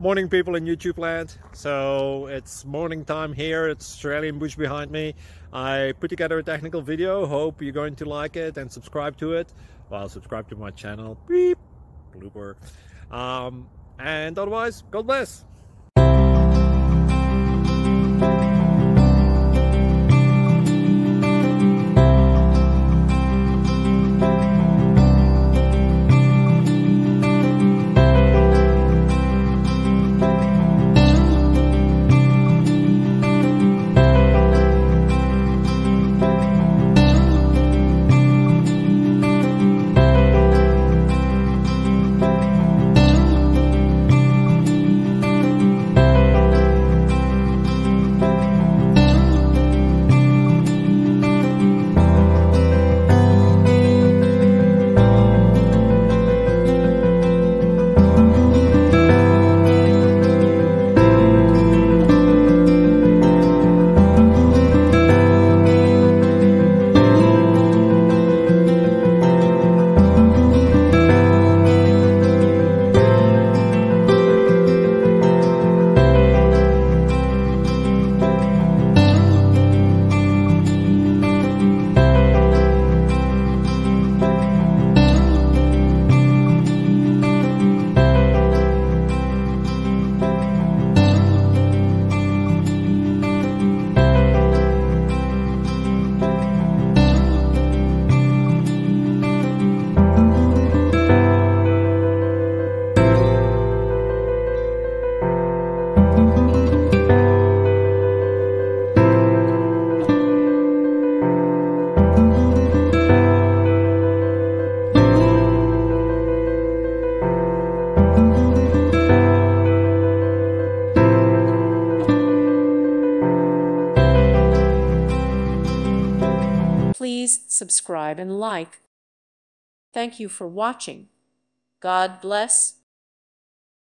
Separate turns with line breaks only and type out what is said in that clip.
Morning, people in YouTube land. So it's morning time here. It's Australian bush behind me. I put together a technical video. Hope you're going to like it and subscribe to it. Well, subscribe to my channel. Beep. Blooper. And otherwise, God bless.
Please subscribe and like. Thank you for watching. God bless.